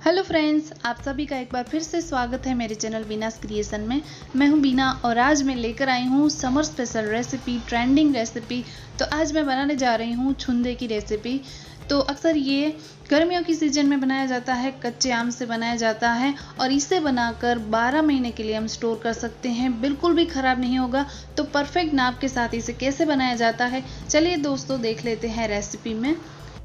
Hello friends, आप सभी का एक बार फिर से स्वागत है मेरे चैनल बीनास क्रिएशन में। मैं हूं बीना और आज मैं लेकर आई हूं summer special recipe, trending recipe. तो आज मैं बनाने जा रही हूं छुंदे की रेसिपी। तो अक्सर ये गर्मियों की सीजन में बनाया जाता है, कच्चे आम से बनाया जाता है और इसे बनाकर 12 महीने के लिए हम स्टोर कर सकते हैं, बिल्कुल भी ख़राब नहीं होगा। तो परफेक्ट नाप के साथ इसे कैसे बनाया जाता है, चलिए दोस्तों देख लेते हैं रेसिपी में।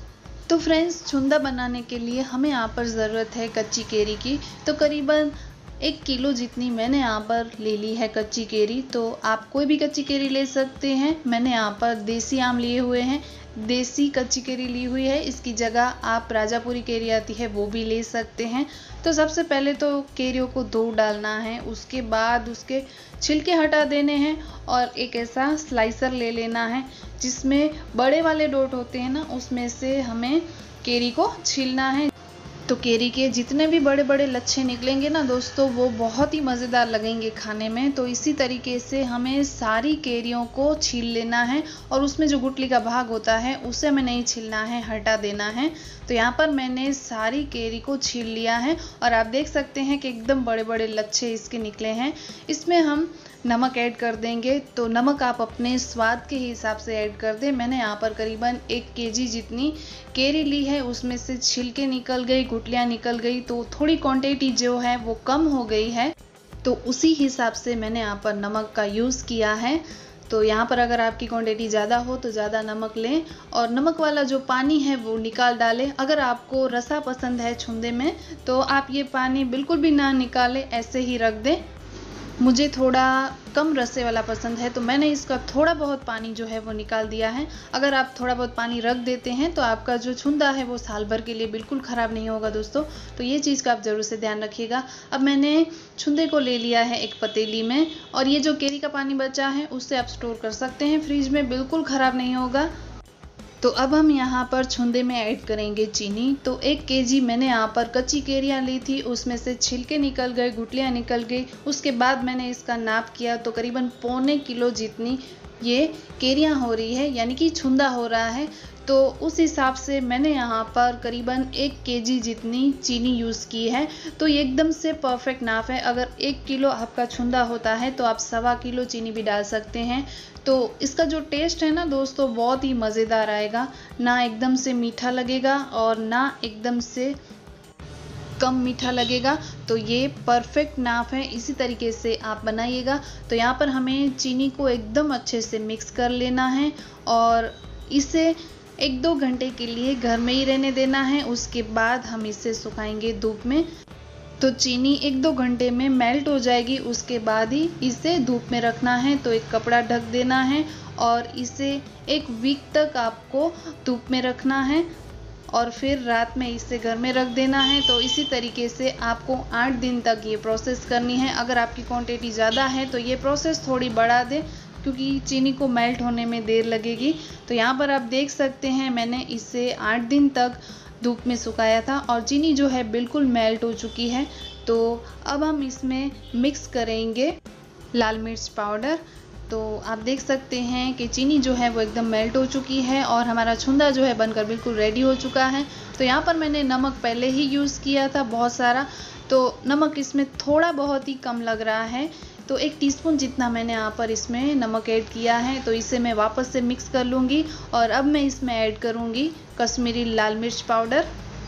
तो फ्रेंड्स, छुंदा बनाने के लिए हमें यहाँ पर ज़रूरत है कच्ची केरी की। तो करीबन 1 किलो जितनी मैंने यहाँ पर ले ली है कच्ची केरी। तो आप कोई भी कच्ची केरी ले सकते हैं। मैंने यहाँ पर देसी आम लिए हुए हैं, देसी कच्ची केरी ली हुई है। इसकी जगह आप राजापुरी केरी आती है वो भी ले सकते हैं। तो सबसे पहले तो केरियों को धो डालना है, उसके बाद उसके छिलके हटा देने हैं और एक ऐसा स्लाइसर ले लेना है जिसमें बड़े वाले डॉट होते हैं ना, उसमें से हमें केरी को छीलना है। तो केरी के जितने भी बड़े बड़े लच्छे निकलेंगे ना दोस्तों, वो बहुत ही मज़ेदार लगेंगे खाने में। तो इसी तरीके से हमें सारी केरियों को छील लेना है और उसमें जो गुठली का भाग होता है उसे हमें नहीं छीलना है, हटा देना है। तो यहाँ पर मैंने सारी केरी को छील लिया है और आप देख सकते हैं कि एकदम बड़े बड़े लच्छे इसके निकले हैं। इसमें हम नमक ऐड कर देंगे। तो नमक आप अपने स्वाद के हिसाब से ऐड कर दें। मैंने यहाँ पर करीबन 1 केजी जितनी केरी ली है, उसमें से छिलके निकल गई, गुठलियाँ निकल गई, तो थोड़ी क्वांटिटी जो है वो कम हो गई है। तो उसी हिसाब से मैंने यहाँ पर नमक का यूज़ किया है। तो यहाँ पर अगर आपकी क्वांटिटी ज़्यादा हो तो ज़्यादा नमक लें और नमक वाला जो पानी है वो निकाल डालें। अगर आपको रसा पसंद है छुंदे में तो आप ये पानी बिल्कुल भी ना निकालें, ऐसे ही रख दें। मुझे थोड़ा कम रसे वाला पसंद है तो मैंने इसका थोड़ा बहुत पानी जो है वो निकाल दिया है। अगर आप थोड़ा बहुत पानी रख देते हैं तो आपका जो छुंदा है वो साल भर के लिए बिल्कुल ख़राब नहीं होगा दोस्तों। तो ये चीज़ का आप ज़रूर से ध्यान रखिएगा। अब मैंने छुंदे को ले लिया है एक पतीली में और ये जो केरी का पानी बचा है उससे आप स्टोर कर सकते हैं फ्रिज में, बिल्कुल ख़राब नहीं होगा। तो अब हम यहाँ पर छुंदे में ऐड करेंगे चीनी। तो 1 केजी मैंने यहाँ पर कच्ची केरियाँ ली थी, उसमें से छिलके निकल गए, गुठलियाँ निकल गई। उसके बाद मैंने इसका नाप किया तो करीबन पौने किलो जितनी ये केरियाँ हो रही है, यानी कि छुंदा हो रहा है। तो उस हिसाब से मैंने यहाँ पर करीबन 1 केजी जितनी चीनी यूज़ की है। तो ये एकदम से परफेक्ट नाप है। अगर 1 किलो आपका छुंदा होता है तो आप 1.25 किलो चीनी भी डाल सकते हैं। तो इसका जो टेस्ट है ना दोस्तों, बहुत ही मज़ेदार आएगा। ना एकदम से मीठा लगेगा और ना एकदम से कम मीठा लगेगा। तो ये परफेक्ट नाप है, इसी तरीके से आप बनाइएगा। तो यहाँ पर हमें चीनी को एकदम अच्छे से मिक्स कर लेना है और इसे 1-2 घंटे के लिए घर में ही रहने देना है। उसके बाद हम इसे सुखाएंगे धूप में। तो चीनी 1-2 घंटे में मेल्ट हो जाएगी, उसके बाद ही इसे धूप में रखना है। तो एक कपड़ा ढक देना है और इसे 1 वीक तक आपको धूप में रखना है और फिर रात में इसे घर में रख देना है। तो इसी तरीके से आपको 8 दिन तक ये प्रोसेस करनी है। अगर आपकी क्वांटिटी ज़्यादा है तो ये प्रोसेस थोड़ी बढ़ा दें क्योंकि चीनी को मेल्ट होने में देर लगेगी। तो यहाँ पर आप देख सकते हैं मैंने इसे 8 दिन तक धूप में सुखाया था और चीनी जो है बिल्कुल मेल्ट हो चुकी है। तो अब हम इसमें मिक्स करेंगे लाल मिर्च पाउडर। तो आप देख सकते हैं कि चीनी जो है वो एकदम मेल्ट हो चुकी है और हमारा छुंदा जो है बनकर बिल्कुल रेडी हो चुका है। तो यहाँ पर मैंने नमक पहले ही यूज़ किया था बहुत सारा, तो नमक इसमें थोड़ा बहुत ही कम लग रहा है। तो 1 टीस्पून जितना मैंने यहाँ पर इसमें नमक ऐड किया है। तो इसे मैं वापस से मिक्स कर लूँगी और अब मैं इसमें ऐड करूँगी कश्मीरी लाल मिर्च पाउडर।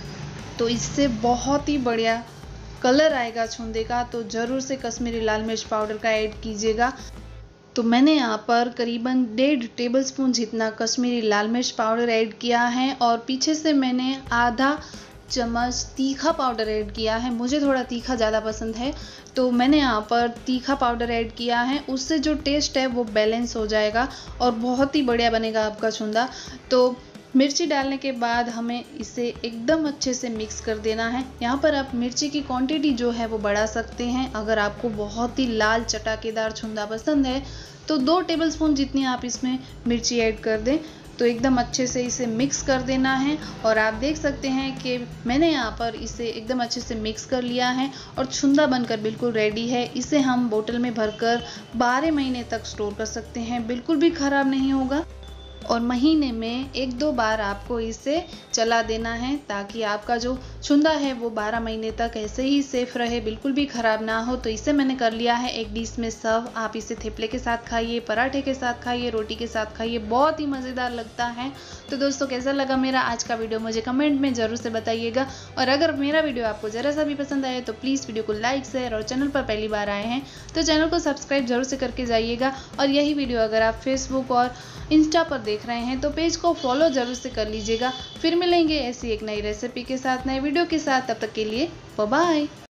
तो इससे बहुत ही बढ़िया कलर आएगा छुंदे का, तो ज़रूर से कश्मीरी लाल मिर्च पाउडर का ऐड कीजिएगा। तो मैंने यहाँ पर करीबन 1.5 टेबलस्पून जितना कश्मीरी लाल मिर्च पाउडर ऐड किया है और पीछे से मैंने आधा चम्मच तीखा पाउडर ऐड किया है। मुझे थोड़ा तीखा ज़्यादा पसंद है तो मैंने यहाँ पर तीखा पाउडर ऐड किया है। उससे जो टेस्ट है वो बैलेंस हो जाएगा और बहुत ही बढ़िया बनेगा आपका छुंदा। तो मिर्ची डालने के बाद हमें इसे एकदम अच्छे से मिक्स कर देना है। यहाँ पर आप मिर्ची की क्वांटिटी जो है वो बढ़ा सकते हैं। अगर आपको बहुत ही लाल चटाकेदार छुंदा पसंद है तो 2 टेबलस्पून जितनी आप इसमें मिर्ची ऐड कर दें। तो एकदम अच्छे से इसे मिक्स कर देना है और आप देख सकते हैं कि मैंने यहाँ पर इसे एकदम अच्छे से मिक्स कर लिया है और छुंदा बनकर बिल्कुल रेडी है। इसे हम बोतल में भरकर 12 महीने तक स्टोर कर सकते हैं, बिल्कुल भी ख़राब नहीं होगा। और महीने में 1-2 बार आपको इसे चला देना है, ताकि आपका जो छुंदा है वो 12 महीने तक ऐसे ही सेफ रहे, बिल्कुल भी ख़राब ना हो। तो इसे मैंने कर लिया है एक डिश में सर्व। आप इसे थेपले के साथ खाइए, पराठे के साथ खाइए, रोटी के साथ खाइए, बहुत ही मज़ेदार लगता है। तो दोस्तों, कैसा लगा मेरा आज का वीडियो मुझे कमेंट में ज़रूर से बताइएगा। और अगर मेरा वीडियो आपको ज़रा सा भी पसंद आए तो प्लीज़ वीडियो को लाइक, शेयर, और चैनल पर पहली बार आए हैं तो चैनल को सब्सक्राइब जरूर से करके जाइएगा। और यही वीडियो अगर आप फेसबुक और इंस्टा पर देख रहे हैं तो पेज को फॉलो जरूर से कर लीजिएगा। फिर मिलेंगे ऐसी एक नई रेसिपी के साथ, नए वीडियो के साथ। तब तक के लिए बाय बाय।